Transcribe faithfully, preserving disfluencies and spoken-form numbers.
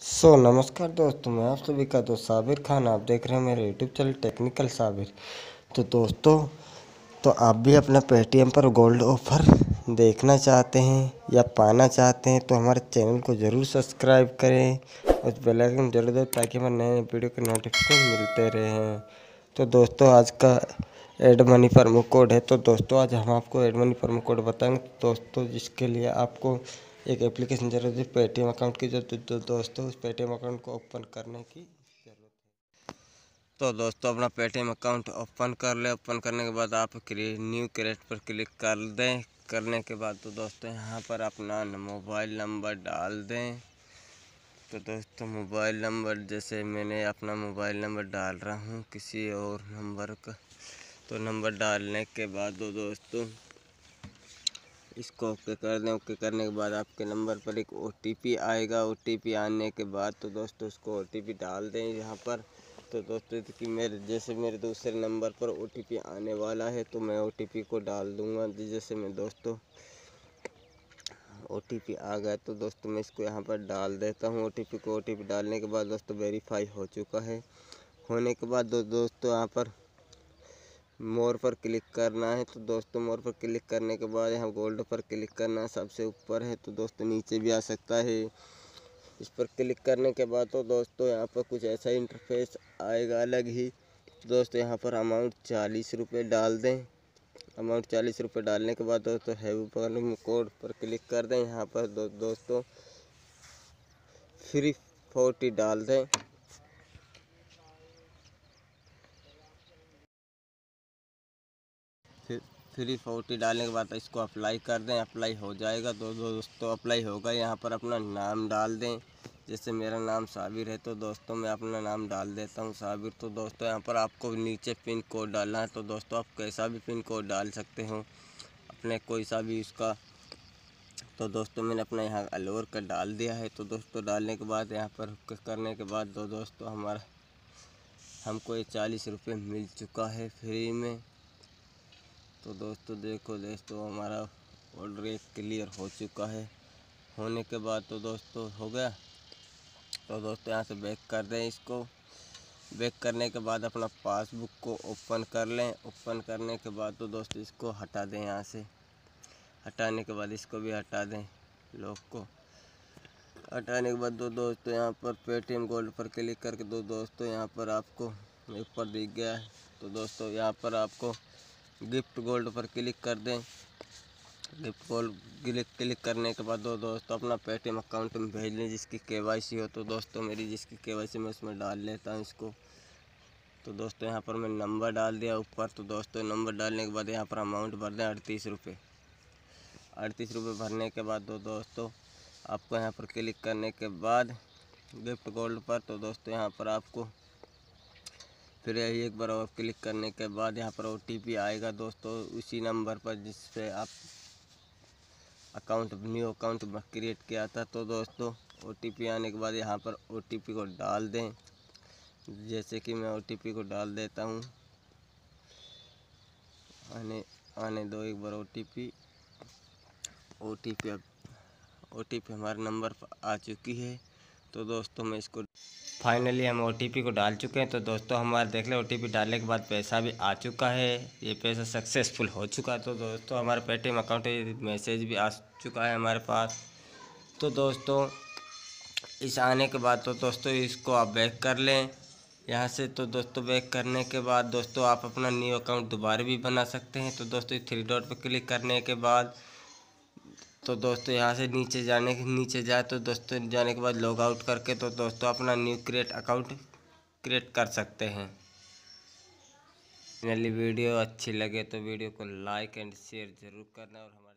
सो नमस्कार दोस्तों, मैं आप सभी का दोस्त साबिर खान। आप देख रहे हैं मेरे यूट्यूब चैनल टेक्निकल साबिर। तो दोस्तों, तो आप भी अपना पेटीएम पर गोल्ड ऑफर देखना चाहते हैं या पाना चाहते हैं तो हमारे चैनल को ज़रूर सब्सक्राइब करें और बेल आइकन जरूर दो ताकि हमारे नए वीडियो के नोटिफिकेशन मिलते रहें। तो दोस्तों, आज का एड मनी प्रोमो कोड है। तो दोस्तों, आज हम आपको एड मनी प्रोमो कोड बताएंगे दोस्तों, जिसके लिए आपको एक एप्लीकेशन जरूरत है पेटीएम अकाउंट की। जो दो, दोस्तों उस पेटीएम अकाउंट को ओपन करने की ज़रूरत है। तो दोस्तों, अपना पेटीएम अकाउंट ओपन कर ले। ओपन करने के बाद आप न्यू क्रिएट पर क्लिक कर दें। करने के बाद तो दोस्तों यहाँ पर अपना मोबाइल नंबर डाल दें। तो दोस्तों, मोबाइल नंबर जैसे मैंने अपना मोबाइल नंबर डाल रहा हूँ किसी और नंबर का। तो नंबर डालने के बाद दो दोस्तों इसको ओके कर दें। ओके करने के बाद आपके नंबर पर एक ओटीपी आएगा। ओटीपी आने के बाद तो दोस्तों उसको ओटीपी डाल दें यहाँ पर। तो दोस्तों कि मेरे जैसे मेरे दूसरे नंबर पर ओटीपी आने वाला है तो मैं ओटीपी को डाल दूँगा। जैसे मैं दोस्तों ओटीपी आ गया तो दोस्तों मैं इसको यहाँ पर डाल देता हूँ ओटीपी को। ओटीपी डालने के बाद दोस्तों वेरीफाई हो चुका है। होने के बाद दो दोस्तों यहाँ पर मोर पर क्लिक करना है। तो दोस्तों मोर पर क्लिक करने के बाद यहाँ गोल्ड पर क्लिक करना है। सबसे ऊपर है तो दोस्तों नीचे भी आ सकता है। इस पर क्लिक करने के बाद तो दोस्तों यहाँ पर कुछ ऐसा इंटरफेस आएगा अलग ही। दोस्तों यहाँ पर अमाउंट चालीस रुपये डाल दें। अमाउंट चालीस रुपये डालने के बाद दोस्तों हैव प्रोमो कोड पर क्लिक कर दें। यहाँ पर दो, दोस्तों फ्री फोर्टी डाल दें। फिर फ्री फोर्टी डालने के बाद इसको अप्लाई कर दें। अप्लाई हो जाएगा तो दोस्तों अप्लाई होगा। यहाँ पर अपना नाम डाल दें। जैसे मेरा नाम साबिर है तो दोस्तों मैं अपना नाम डाल देता हूँ साबिर। तो दोस्तों यहाँ पर आपको नीचे पिन कोड डालना है। तो दोस्तों आप कैसा भी पिन कोड डाल सकते हो अपने कोई सा भी उसका। तो दोस्तों मैंने अपना यहाँ अलोर का डाल दिया है। तो दोस्तों डालने के बाद यहाँ पर करने के बाद दो दोस्तों हमारा हमको ये चालीस रुपये मिल चुका है फ्री में। तो दोस्तों देखो दोस्तों हमारा ऑर्डर एक क्लियर हो चुका है। होने के बाद तो दोस्तों हो गया। तो दोस्तों यहाँ से बैक कर दें इसको। बैक करने के बाद अपना पासबुक को ओपन कर लें। ओपन करने के बाद तो दोस्तों इसको हटा दें। यहाँ से हटाने के बाद इसको भी हटा दें। लॉक को हटाने के बाद दो दोस्तों यहाँ पर पेटीएम गोल्ड पर क्लिक करके दो दोस्तों यहाँ पर आपको ऊपर दिख गया है। तो दोस्तों यहाँ पर आपको गिफ्ट गोल्ड पर क्लिक कर दें। गिफ्ट गोल्ड क्लिक क्लिक करने के बाद दो दोस्तों अपना पेटीएम अकाउंट में भेज लें जिसकी केवाईसी हो। तो दोस्तों मेरी जिसकी केवाईसी मैं उसमें डाल लेता हूँ इसको। तो दोस्तों यहाँ पर मैं नंबर डाल दिया ऊपर। तो दोस्तों नंबर डालने के बाद यहाँ पर अमाउंट भर दें अड़तीस रुपये। अड़तीस रुपये भरने के बाद दो दोस्तों आपको यहाँ पर क्लिक करने के बाद गिफ्ट गोल्ड पर तो दोस्तों यहाँ पर आपको फिर यही एक बार और क्लिक करने के बाद यहाँ पर ओटीपी आएगा दोस्तों उसी नंबर पर जिस पे आप अकाउंट न्यू अकाउंट क्रिएट किया था। तो दोस्तों ओटीपी आने के बाद यहाँ पर ओटीपी को डाल दें। जैसे कि मैं ओटीपी को डाल देता हूँ। आने आने दो एक बार ओटीपी ओटीपी अब ओटीपी हमारे नंबर पर आ चुकी है। तो दोस्तों मैं इसको फाइनली हम ओटीपी को डाल चुके हैं। तो दोस्तों हमारे देख लें ओटीपी डालने के बाद पैसा भी आ चुका है। ये पैसा सक्सेसफुल हो चुका है। तो दोस्तों हमारे पेटीएम अकाउंट में मैसेज भी आ चुका है हमारे पास। तो दोस्तों इस आने के बाद तो दोस्तों इसको आप बैक कर लें यहाँ से। तो दोस्तों बैक करने के बाद दोस्तों आप अपना न्यू अकाउंट दोबारा भी बना सकते हैं। तो दोस्तों थ्री डॉट पर क्लिक करने के बाद तो दोस्तों यहाँ से नीचे जाने के नीचे जाए तो दोस्तों जाने के बाद लॉग आउट करके तो दोस्तों अपना न्यू क्रिएट अकाउंट क्रिएट कर सकते हैं। फाइनली वीडियो अच्छी लगे तो वीडियो को लाइक एंड शेयर ज़रूर करना और हमारे